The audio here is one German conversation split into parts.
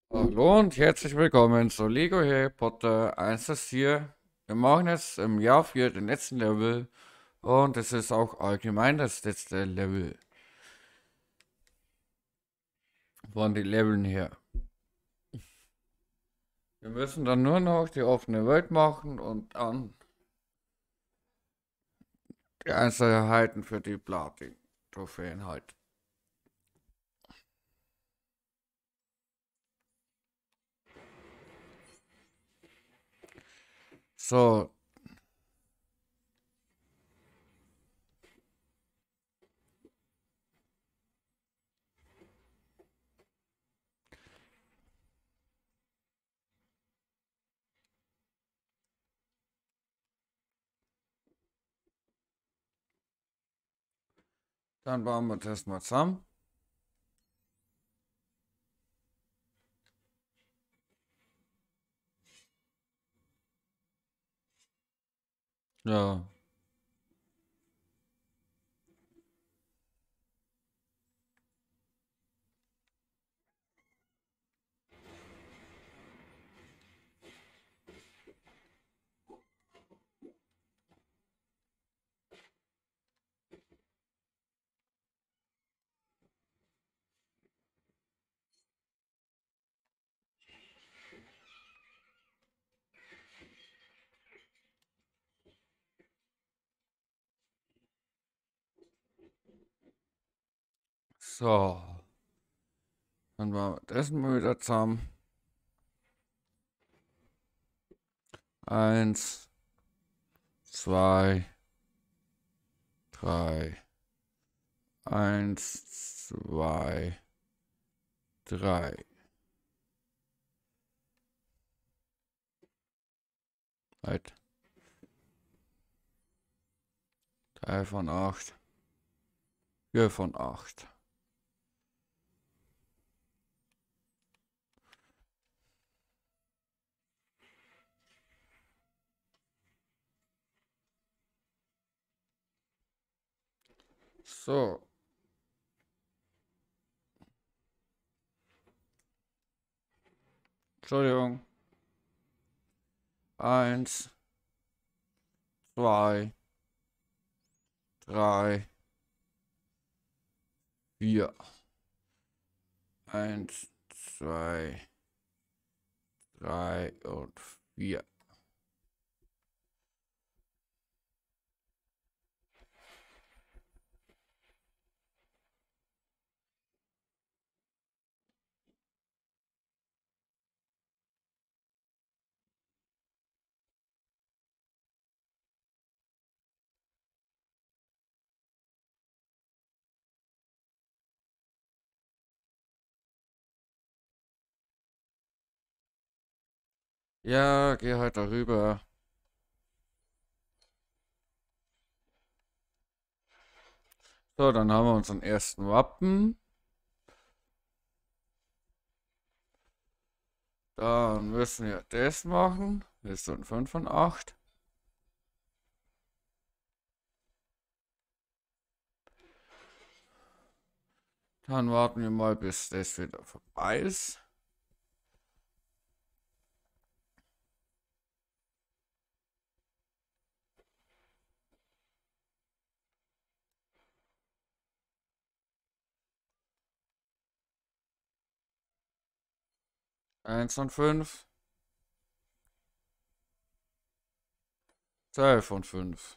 Hallo und herzlich willkommen zu Lego Harry Potter 1 das hier. Wir machen jetzt im Jahr 4 den letzten Level und es ist auch allgemein das letzte Level von den Leveln her. Wir müssen dann nur noch die offene Welt machen und dann die Einzelheiten für die Platin-Trophäen halt. So, dann bauen wir das mal zusammen. Ja, so, dann bauen wir das mal wieder zusammen. Eins, zwei, drei. Eins, zwei, drei. Halt. Drei von acht. Vier von acht. So. Entschuldigung. Eins, zwei, drei, vier. Eins, zwei, drei und vier. Ja, geh halt darüber. So, dann haben wir unseren ersten Wappen. Dann müssen wir das machen. Das sind 5 von 8. Dann warten wir mal, bis das wieder vorbei ist. Eins von 5. 2 von 5.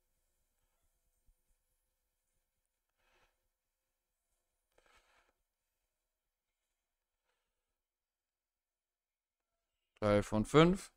3 von 5.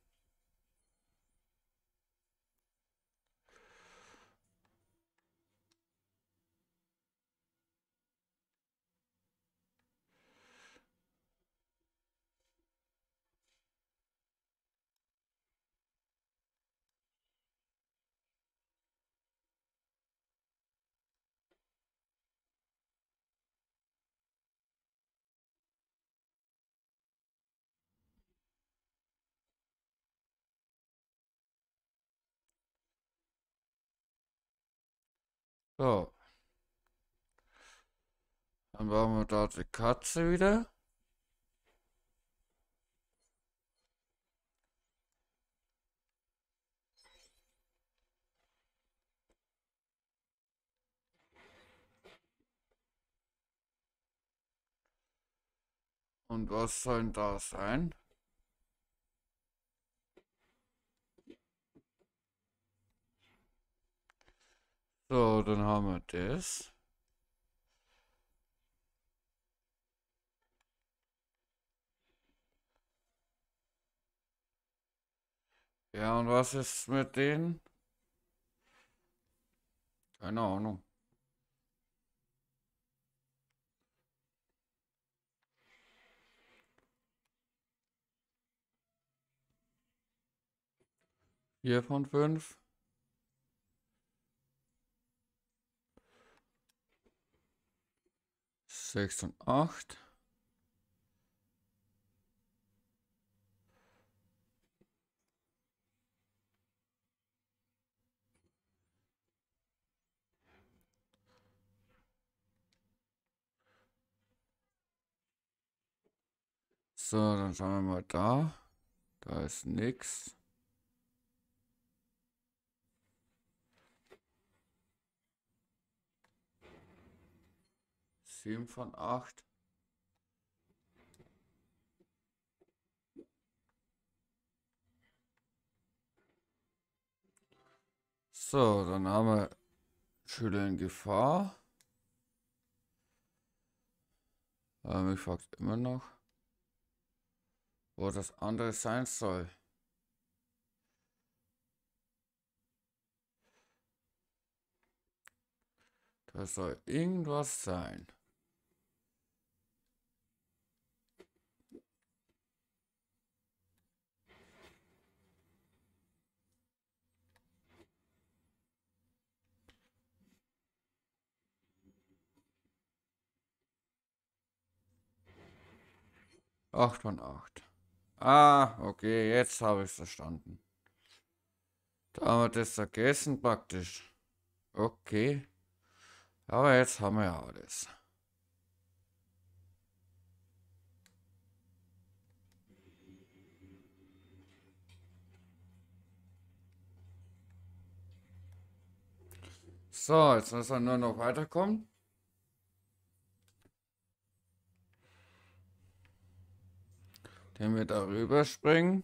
So, dann bauen wir dort die Katze wieder. Und was soll da sein? So, dann haben wir das. Ja, und was ist mit denen? Keine Ahnung. Vier von fünf. Sechs und acht. So, dann schauen wir mal da. Da ist nix. Sieben von acht. So, dann haben wir Schüler in Gefahr. Aber mich fragt immer noch, wo das andere sein soll. Da soll irgendwas sein. Acht von acht. Ah, okay, jetzt habe ich es verstanden. Da haben wir das vergessen praktisch. Okay. Aber jetzt haben wir ja alles. So, jetzt müssen wir nur noch weiterkommen. Den wir darüber springen.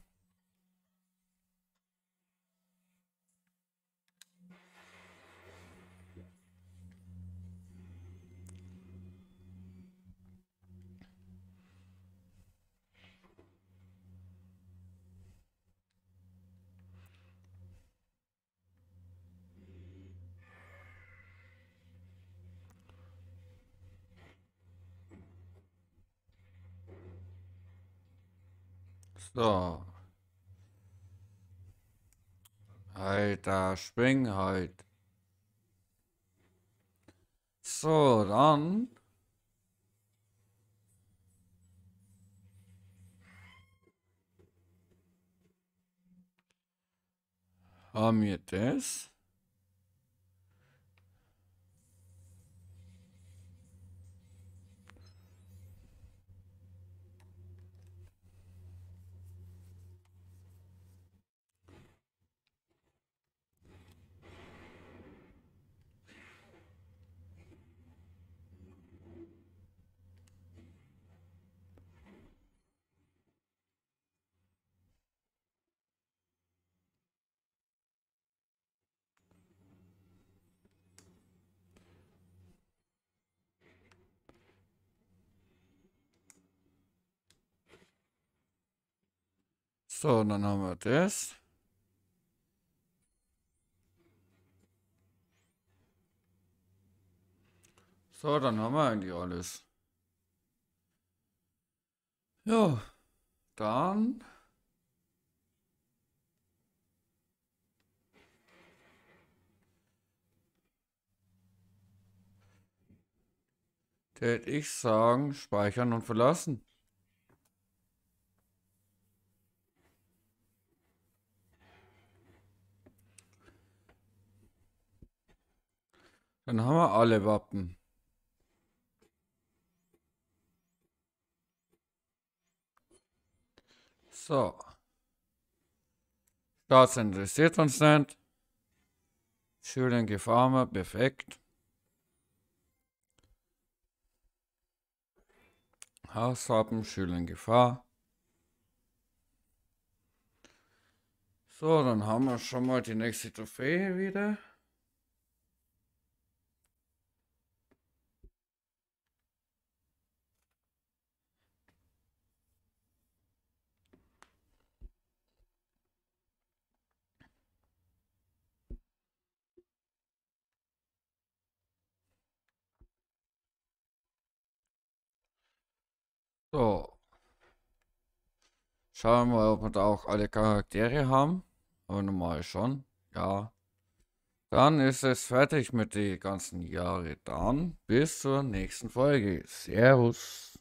So. Alter, spring halt. So, dann haben wir das. So, dann haben wir das. So, dann haben wir eigentlich alles. Ja, dann hätte ich sagen, speichern und verlassen. Dann haben wir alle Wappen. So. Das interessiert uns nicht. Schüler in Gefahr, perfekt. Hauswappen, Schüler in Gefahr. So, dann haben wir schon mal die nächste Trophäe wieder. So, schauen wir mal, ob wir da auch alle Charaktere haben. Aber normal schon. Ja. Dann ist es fertig mit den ganzen Jahren. Dann bis zur nächsten Folge. Servus.